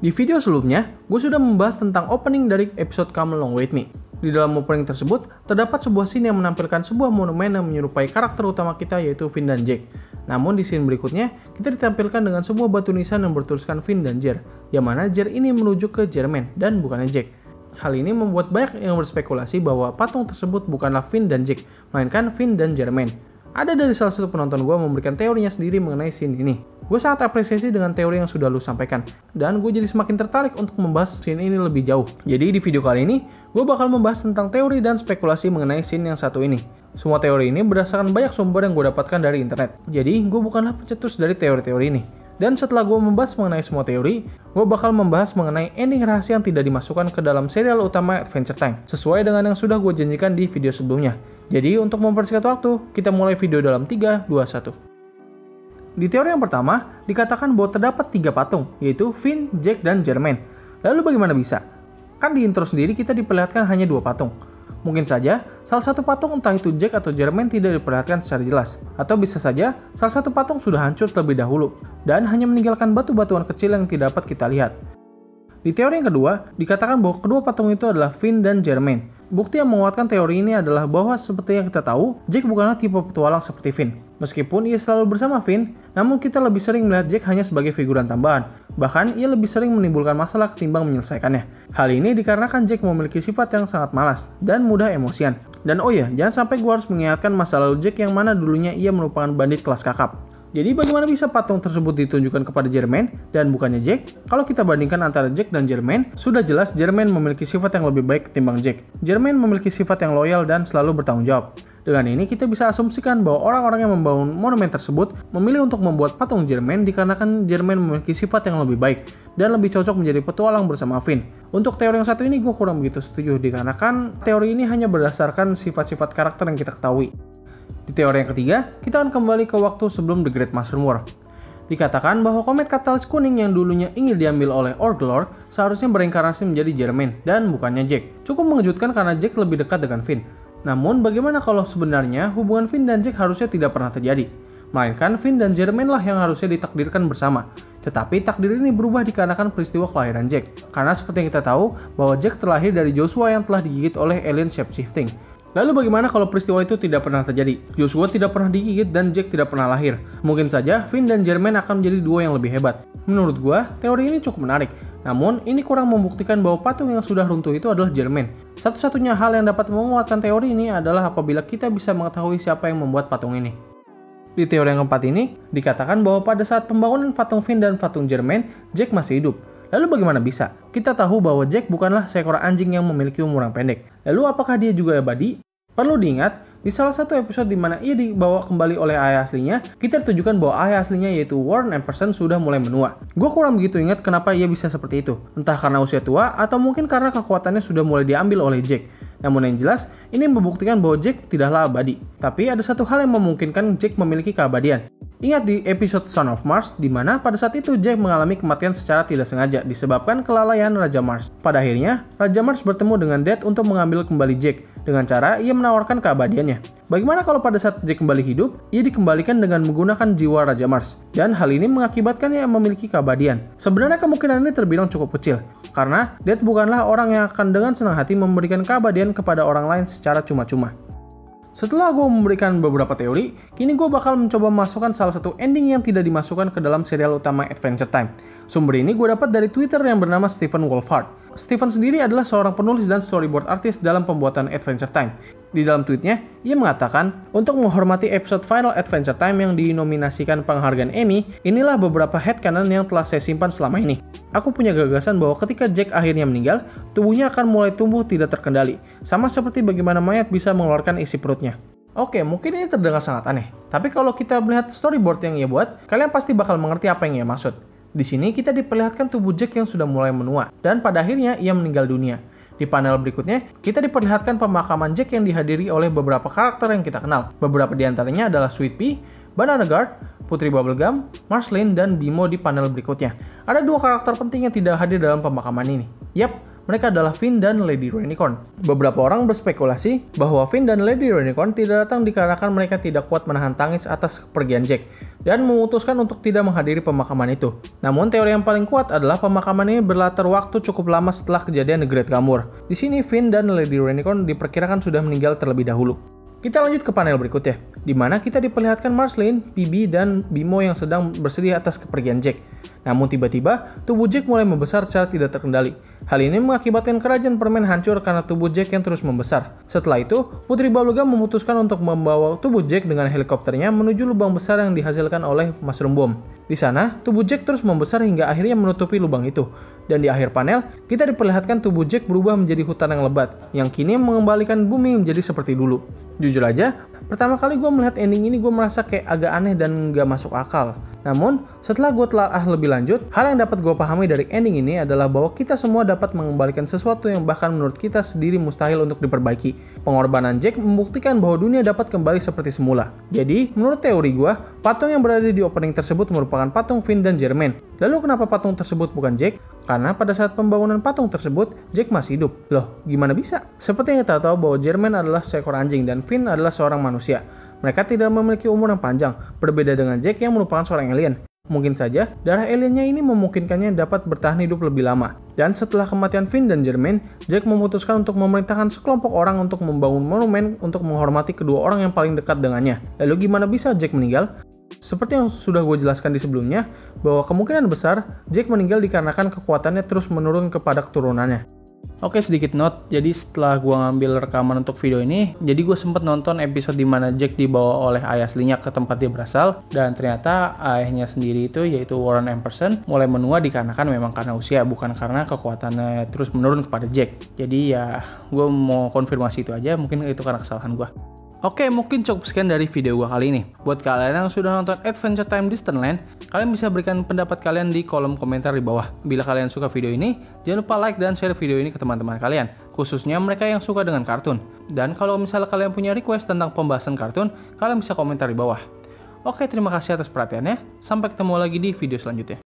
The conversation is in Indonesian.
Di video sebelumnya, gue sudah membahas tentang opening dari episode Come Along With Me. Di dalam opening tersebut, terdapat sebuah scene yang menampilkan sebuah monumen yang menyerupai karakter utama kita yaitu Finn dan Jake. Namun di scene berikutnya, kita ditampilkan dengan sebuah batu nisan yang bertuliskan Finn dan Jer, yang mana Jer ini menuju ke Jermaine dan bukannya Jake. Hal ini membuat banyak yang berspekulasi bahwa patung tersebut bukanlah Finn dan Jake, melainkan Finn dan Jermaine. Ada dari salah satu penonton gue memberikan teorinya sendiri mengenai scene ini. Gue sangat apresiasi dengan teori yang sudah lu sampaikan, dan gue jadi semakin tertarik untuk membahas scene ini lebih jauh. Jadi di video kali ini, gue bakal membahas tentang teori dan spekulasi mengenai scene yang satu ini. Semua teori ini berdasarkan banyak sumber yang gue dapatkan dari internet. Jadi gue bukanlah pencetus dari teori-teori ini. Dan setelah gue membahas mengenai semua teori, gue bakal membahas mengenai ending rahasia yang tidak dimasukkan ke dalam serial utama Adventure Time, sesuai dengan yang sudah gue janjikan di video sebelumnya. Jadi untuk mempersingkat waktu, kita mulai video dalam 3, 2, 1. Di teori yang pertama, dikatakan bahwa terdapat 3 patung, yaitu Finn, Jake, dan Jermaine. Lalu bagaimana bisa? Kan di intro sendiri kita diperlihatkan hanya 2 patung. Mungkin saja, salah satu patung entah itu Jake atau Jermaine tidak diperlihatkan secara jelas. Atau bisa saja, salah satu patung sudah hancur terlebih dahulu, dan hanya meninggalkan batu-batuan kecil yang tidak dapat kita lihat. Di teori yang kedua, dikatakan bahwa kedua patung itu adalah Finn dan Jermaine. Bukti yang menguatkan teori ini adalah bahwa seperti yang kita tahu, Jake bukanlah tipe petualang seperti Finn. Meskipun ia selalu bersama Finn, namun kita lebih sering melihat Jake hanya sebagai figuran tambahan. Bahkan, ia lebih sering menimbulkan masalah ketimbang menyelesaikannya. Hal ini dikarenakan Jake memiliki sifat yang sangat malas dan mudah emosian. Dan oh ya, jangan sampai gue harus mengingatkan masa lalu Jake yang mana dulunya ia merupakan bandit kelas kakap. Jadi bagaimana bisa patung tersebut ditunjukkan kepada Jermaine dan bukannya Jake? Kalau kita bandingkan antara Jake dan Jermaine, sudah jelas Jermaine memiliki sifat yang lebih baik ketimbang Jake. Jermaine memiliki sifat yang loyal dan selalu bertanggung jawab. Dengan ini kita bisa asumsikan bahwa orang-orang yang membangun monumen tersebut memilih untuk membuat patung Jermaine dikarenakan Jermaine memiliki sifat yang lebih baik dan lebih cocok menjadi petualang bersama Finn. Untuk teori yang satu ini gue kurang begitu setuju dikarenakan teori ini hanya berdasarkan sifat-sifat karakter yang kita ketahui. Di teori yang ketiga, kita akan kembali ke waktu sebelum The Great Mushroom War. Dikatakan bahwa komet katalis kuning yang dulunya ingin diambil oleh Orglor seharusnya bereinkarnasi menjadi Jermaine dan bukannya Jake. Cukup mengejutkan karena Jake lebih dekat dengan Finn. Namun bagaimana kalau sebenarnya hubungan Finn dan Jake harusnya tidak pernah terjadi? Melainkan Finn dan Jermaine lah yang harusnya ditakdirkan bersama. Tetapi takdir ini berubah dikarenakan peristiwa kelahiran Jake. Karena seperti yang kita tahu bahwa Jake terlahir dari Joshua yang telah digigit oleh alien shapeshifting. Lalu bagaimana kalau peristiwa itu tidak pernah terjadi? Joshua tidak pernah digigit dan Jake tidak pernah lahir. Mungkin saja Finn dan Jermaine akan menjadi duo yang lebih hebat. Menurut gua, teori ini cukup menarik. Namun, ini kurang membuktikan bahwa patung yang sudah runtuh itu adalah Jermaine. Satu-satunya hal yang dapat menguatkan teori ini adalah apabila kita bisa mengetahui siapa yang membuat patung ini. Di teori yang keempat ini, dikatakan bahwa pada saat pembangunan patung Finn dan patung Jermaine, Jake masih hidup. Lalu bagaimana bisa? Kita tahu bahwa Jake bukanlah seekor anjing yang memiliki umur yang pendek. Lalu apakah dia juga abadi? Perlu diingat, di salah satu episode di mana ia dibawa kembali oleh ayah aslinya, kita ditunjukkan bahwa ayah aslinya yaitu Warren Epperson sudah mulai menua. Gue kurang begitu ingat kenapa ia bisa seperti itu. Entah karena usia tua atau mungkin karena kekuatannya sudah mulai diambil oleh Jake. Namun yang jelas, ini membuktikan bahwa Jake tidaklah abadi. Tapi ada satu hal yang memungkinkan Jake memiliki keabadian. Ingat di episode Son of Mars, di mana pada saat itu Jake mengalami kematian secara tidak sengaja disebabkan kelalaian Raja Mars. Pada akhirnya, Raja Mars bertemu dengan Death untuk mengambil kembali Jake, dengan cara ia menawarkan keabadiannya. Bagaimana kalau pada saat Jake kembali hidup, ia dikembalikan dengan menggunakan jiwa Raja Mars, dan hal ini mengakibatkan ia memiliki keabadian. Sebenarnya kemungkinan ini terbilang cukup kecil, karena Death bukanlah orang yang akan dengan senang hati memberikan keabadian kepada orang lain secara cuma-cuma. Setelah gue memberikan beberapa teori, kini gue bakal mencoba memasukkan salah satu ending yang tidak dimasukkan ke dalam serial utama Adventure Time. Sumber ini gue dapat dari Twitter yang bernama Stephen Wolfhard. Stephen sendiri adalah seorang penulis dan storyboard artist dalam pembuatan Adventure Time. Di dalam tweetnya, ia mengatakan, untuk menghormati episode final Adventure Time yang dinominasikan penghargaan Emmy, inilah beberapa headcanon yang telah saya simpan selama ini. Aku punya gagasan bahwa ketika Jake akhirnya meninggal, tubuhnya akan mulai tumbuh tidak terkendali, sama seperti bagaimana mayat bisa mengeluarkan isi perutnya. Oke, mungkin ini terdengar sangat aneh, tapi kalau kita melihat storyboard yang ia buat, kalian pasti bakal mengerti apa yang ia maksud. Di sini kita diperlihatkan tubuh Jake yang sudah mulai menua, dan pada akhirnya ia meninggal dunia. Di panel berikutnya, kita diperlihatkan pemakaman Jake yang dihadiri oleh beberapa karakter yang kita kenal. Beberapa di antaranya adalah Sweet Pea, Banana Guard, Putri Bubblegum, Marceline, dan Bimo di panel berikutnya. Ada dua karakter penting yang tidak hadir dalam pemakaman ini. Yap, mereka adalah Finn dan Lady Reunicorn. Beberapa orang berspekulasi bahwa Finn dan Lady Reunicorn tidak datang dikarenakan mereka tidak kuat menahan tangis atas kepergian Jack dan memutuskan untuk tidak menghadiri pemakaman itu. Namun teori yang paling kuat adalah pemakaman ini berlatar waktu cukup lama setelah kejadian The Great Glamour. Di sini Finn dan Lady Reunicorn diperkirakan sudah meninggal terlebih dahulu. Kita lanjut ke panel berikutnya, di mana kita diperlihatkan Marceline, Phoebe, dan Bimo yang sedang bersedih atas kepergian Jack. Namun tiba-tiba, tubuh Jack mulai membesar secara tidak terkendali. Hal ini mengakibatkan kerajaan permen hancur karena tubuh Jack yang terus membesar. Setelah itu, Putri Bubblegum memutuskan untuk membawa tubuh Jack dengan helikopternya menuju lubang besar yang dihasilkan oleh Mushroom Bomb. Di sana, tubuh Jack terus membesar hingga akhirnya menutupi lubang itu. Dan di akhir panel, kita diperlihatkan tubuh Jack berubah menjadi hutan yang lebat, yang kini mengembalikan bumi menjadi seperti dulu. Jujur aja, pertama kali gue melihat ending ini gue merasa kayak agak aneh dan gak masuk akal. Namun, setelah gue telaah lebih lanjut, hal yang dapat gue pahami dari ending ini adalah bahwa kita semua dapat mengembalikan sesuatu yang bahkan menurut kita sendiri mustahil untuk diperbaiki. Pengorbanan Jack membuktikan bahwa dunia dapat kembali seperti semula. Jadi, menurut teori gue, patung yang berada di opening tersebut merupakan patung Finn dan Jermaine. Lalu kenapa patung tersebut bukan Jack? Karena pada saat pembangunan patung tersebut, Jack masih hidup. Loh, gimana bisa? Seperti yang kita tahu bahwa Jermaine adalah seekor anjing dan Finn adalah seorang manusia. Mereka tidak memiliki umur yang panjang, berbeda dengan Jack yang merupakan seorang alien. Mungkin saja, darah aliennya ini memungkinkannya dapat bertahan hidup lebih lama. Dan setelah kematian Finn dan Jermaine, Jack memutuskan untuk memerintahkan sekelompok orang untuk membangun monumen untuk menghormati kedua orang yang paling dekat dengannya. Lalu gimana bisa Jack meninggal? Seperti yang sudah gue jelaskan di sebelumnya, bahwa kemungkinan besar Jack meninggal dikarenakan kekuatannya terus menurun kepada keturunannya. Oke, sedikit note, jadi setelah gue ngambil rekaman untuk video ini, jadi gue sempat nonton episode dimana Jack dibawa oleh ayah aslinya ke tempat dia berasal, dan ternyata ayahnya sendiri itu, yaitu Warren Ampersand, mulai menua dikarenakan memang karena usia, bukan karena kekuatannya terus menurun kepada Jack. Jadi ya, gue mau konfirmasi itu aja, mungkin itu karena kesalahan gue. Oke, mungkin cukup sekian dari video gue kali ini. Buat kalian yang sudah nonton Adventure Time Distant Land, kalian bisa berikan pendapat kalian di kolom komentar di bawah. Bila kalian suka video ini, jangan lupa like dan share video ini ke teman-teman kalian, khususnya mereka yang suka dengan kartun. Dan kalau misalnya kalian punya request tentang pembahasan kartun, kalian bisa komentar di bawah. Oke, terima kasih atas perhatiannya. Sampai ketemu lagi di video selanjutnya.